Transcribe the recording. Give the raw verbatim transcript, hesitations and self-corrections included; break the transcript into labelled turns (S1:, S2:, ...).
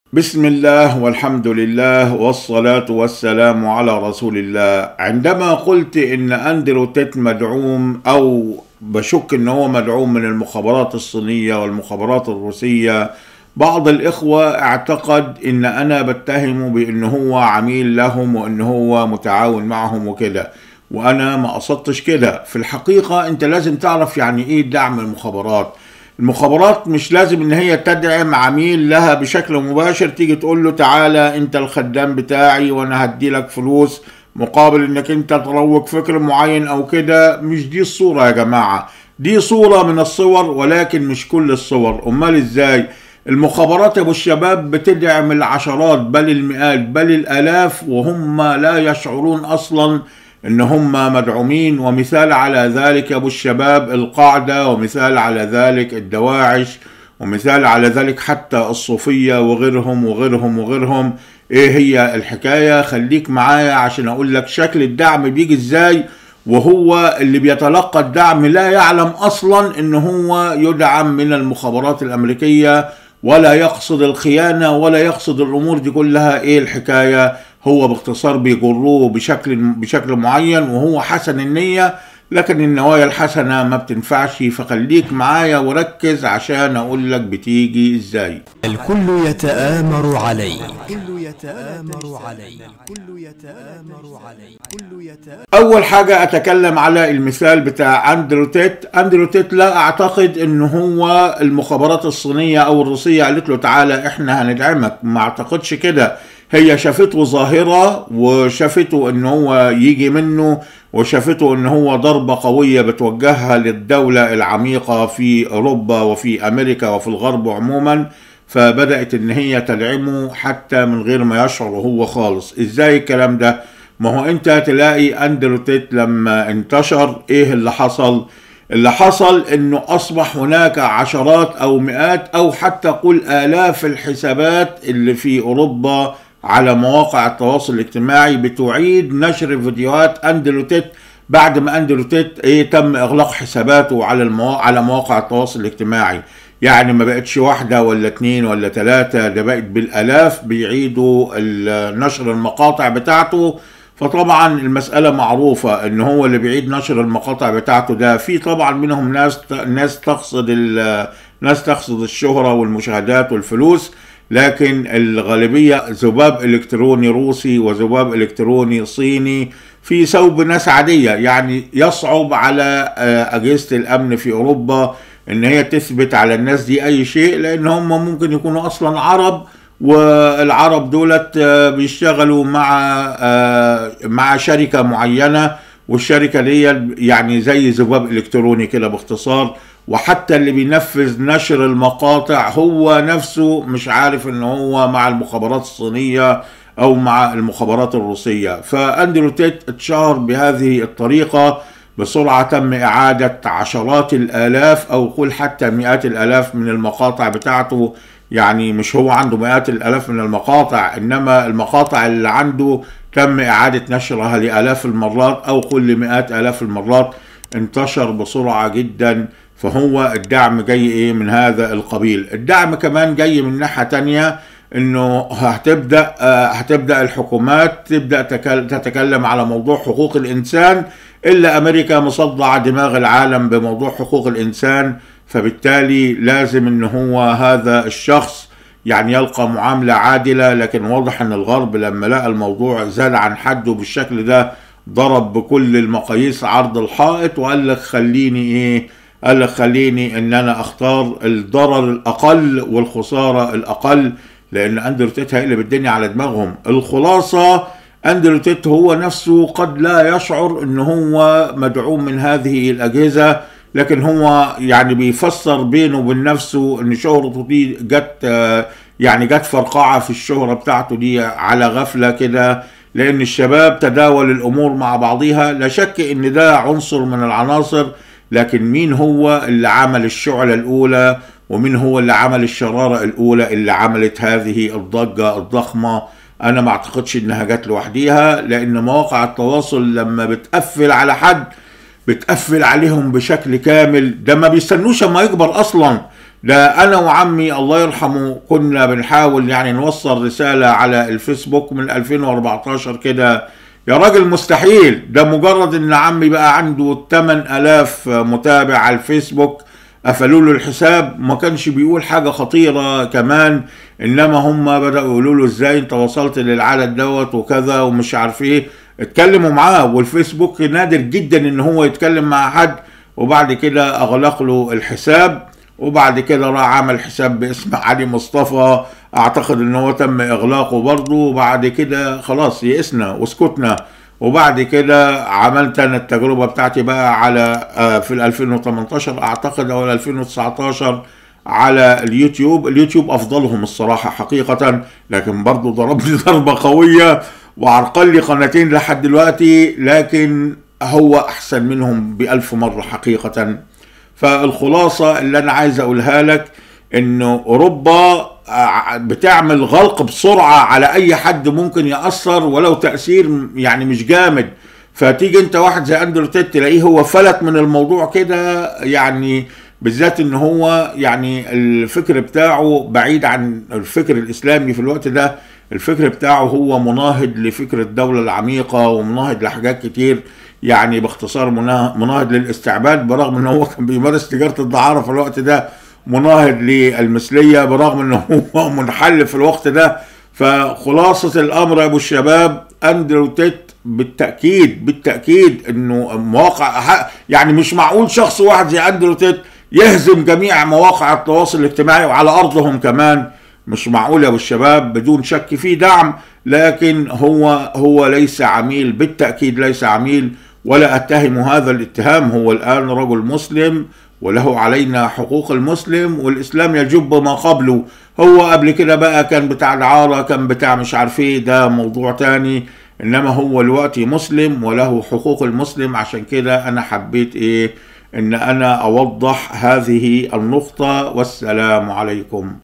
S1: بسم الله والحمد لله والصلاة والسلام على رسول الله. عندما قلت إن أندرو تيت مدعوم أو بشك إن هو مدعوم من المخابرات الصينية والمخابرات الروسية، بعض الإخوة اعتقد إن أنا بتهمه بإن هو عميل لهم وإن هو متعاون معهم وكده، وأنا ما قصدتش كده. في الحقيقة أنت لازم تعرف يعني إيه دعم المخابرات. المخابرات مش لازم ان هي تدعم عميل لها بشكل مباشر، تيجي تقول له تعالى انت الخدام بتاعي وانا هدي لك فلوس مقابل انك انت تروج فكر معين او كده. مش دي الصورة يا جماعة، دي صورة من الصور ولكن مش كل الصور. امال ازاي؟ المخابرات يا ابو الشباب بتدعم العشرات بل المئات بل الالاف وهم لا يشعرون اصلا ان هم مدعومين. ومثال على ذلك يا ابو الشباب القاعدة، ومثال على ذلك الدواعش، ومثال على ذلك حتى الصوفية وغيرهم وغيرهم وغيرهم. ايه هي الحكاية؟ خليك معايا عشان اقول لك شكل الدعم بيجي ازاي، وهو اللي بيتلقى الدعم لا يعلم اصلا ان هو يدعم من المخابرات الامريكية، ولا يقصد الخيانة ولا يقصد الامور دي كلها. ايه الحكاية؟ هو باختصار بيجروه بشكل بشكل معين وهو حسن النية، لكن النوايا الحسنة ما بتنفعش. فخليك معايا وركز عشان اقول لك بتيجي ازاي.
S2: الكل يتآمر علي الكل يتآمر علي الكل يتآمر علي الكل يتآمر.
S1: اول حاجة اتكلم على المثال بتاع اندرو تيت. اندرو تيت لا اعتقد ان هو المخابرات الصينية او الروسية قالت له تعالى احنا هندعمك، ما اعتقدش كده. هي شافته ظاهرة وشافته ان هو يجي منه، وشافته ان هو ضربة قوية بتوجهها للدولة العميقة في اوروبا وفي امريكا وفي الغرب عموما، فبدأت ان هي تدعمه حتى من غير ما يشعر هو خالص. ازاي الكلام ده؟ ما هو انت تلاقي اندرو تيت لما انتشر ايه اللي حصل؟ اللي حصل انه اصبح هناك عشرات او مئات او حتى قل الاف الحسابات اللي في اوروبا على مواقع التواصل الاجتماعي بتعيد نشر فيديوهات اندرو تيت بعد ما اندرو تيت ايه تم اغلاق حساباته على المواقع على مواقع التواصل الاجتماعي. يعني ما بقتش واحدة ولا اتنين ولا تلاتة، ده بقت بالالاف بيعيدوا نشر المقاطع بتاعته. فطبعا المسألة معروفة ان هو اللي بيعيد نشر المقاطع بتاعته ده في طبعا منهم ناس ناس تقصد ناس تقصد الشهرة والمشاهدات والفلوس، لكن الغالبية ذباب الكتروني روسي وذباب الكتروني صيني في ثوب ناس عادية. يعني يصعب على أجهزة الأمن في أوروبا ان هي تثبت على الناس دي اي شيء، لان هم ممكن يكونوا اصلا عرب، والعرب دولت بيشتغلوا مع مع شركة معينة، والشركة دي يعني زي ذباب الكتروني كده باختصار. وحتى اللي بينفذ نشر المقاطع هو نفسه مش عارف ان هو مع المخابرات الصينية او مع المخابرات الروسية. فاندرو تيت اتشهر بهذه الطريقة بسرعة. تم اعادة عشرات الالاف او قل حتى مئات الالاف من المقاطع بتاعته. يعني مش هو عنده مئات الالاف من المقاطع، انما المقاطع اللي عنده تم اعادة نشرها لالاف المرات او قل مئات الاف المرات. انتشر بسرعة جدا. فهو الدعم جاي ايه من هذا القبيل. الدعم كمان جاي من ناحية تانية، انه هتبدأ هتبدأ الحكومات تبدأ تتكلم على موضوع حقوق الانسان، الا امريكا مصدعة دماغ العالم بموضوع حقوق الانسان. فبالتالي لازم ان هو هذا الشخص يعني يلقى معاملة عادلة. لكن واضح ان الغرب لما لقى الموضوع زاد عن حده بالشكل ده ضرب بكل المقاييس عرض الحائط، وقال لك خليني ايه قال لك خليني ان انا اختار الضرر الاقل والخسارة الاقل، لان اندرو تيت هيقلب الدنيا على دماغهم. الخلاصة اندرو تيت هو نفسه قد لا يشعر ان هو مدعوم من هذه الاجهزة، لكن هو يعني بيفسر بينه وبين نفسه ان شهرته دي جت يعني جت فرقعة في الشهرة بتاعته دي على غفلة كده، لان الشباب تداول الامور مع بعضها. لا شك ان ده عنصر من العناصر، لكن مين هو اللي عمل الشعلة الاولى ومين هو اللي عمل الشرارة الاولى اللي عملت هذه الضجة الضخمة؟ انا ما اعتقدش انها جت لوحديها، لان مواقع التواصل لما بتقفل على حد بتقفل عليهم بشكل كامل. ده ما بيستنوش اما يكبر اصلا، ده انا وعمي الله يرحمه كنا بنحاول يعني نوصل رسالة على الفيسبوك من ألفين وأربعتاشر كده. يا راجل مستحيل، ده مجرد ان عمي بقى عنده ثمانية آلاف متابع على الفيسبوك قفلوا له الحساب. ما كانش بيقول حاجة خطيرة كمان، انما هم بدأوا يقولوا له ازاي انت وصلت للعدد دوت وكذا ومش عارف ايه. اتكلموا معاه، والفيسبوك نادر جدا ان هو يتكلم مع حد. وبعد كده اغلق له الحساب، وبعد كده راح عمل حساب باسم علي مصطفى، اعتقد ان هو تم اغلاقه برضه. وبعد كده خلاص يئسنا وسكتنا. وبعد كده عملت انا التجربه بتاعتي بقى على في ال ألفين وتمنتاشر اعتقد او ألفين وتسعتاشر على اليوتيوب. اليوتيوب افضلهم الصراحه حقيقه، لكن برضه ضربني ضربه قويه وعرقل لي قناتين لحد دلوقتي، لكن هو احسن منهم بألف مره حقيقه. فالخلاصه اللي انا عايز اقولها لك انه اوروبا بتعمل غلق بسرعه على اي حد ممكن ياثر ولو تاثير يعني مش جامد. فتيجي انت واحد زي اندرو تيت تلاقيه هو فلت من الموضوع كده، يعني بالذات ان هو يعني الفكر بتاعه بعيد عن الفكر الاسلامي في الوقت ده. الفكر بتاعه هو مناهض لفكر الدولة العميقة ومناهض لحاجات كتير، يعني باختصار مناهض للاستعباد، برغم ان هو كان بيمارس تجارة الدعارة في الوقت ده، مناهض للمثلية برغم انه هو منحل في الوقت ده. فخلاصة الامر يا ابو الشباب، اندرو تيت بالتأكيد بالتأكيد انه مواقع، يعني مش معقول شخص واحد زي اندرو تيت يهزم جميع مواقع التواصل الاجتماعي وعلى ارضهم كمان. مش معقول يا ابو الشباب، بدون شك في دعم، لكن هو هو ليس عميل، بالتأكيد ليس عميل، ولا اتهم هذا الاتهام. هو الان رجل مسلم وله علينا حقوق المسلم، والاسلام يجب ما قبله. هو قبل كده بقى كان بتاع دعارة، كان بتاع مش عارف ايه، ده موضوع تاني، انما هو دلوقتي مسلم وله حقوق المسلم. عشان كده انا حبيت ايه ان انا اوضح هذه النقطة. والسلام عليكم.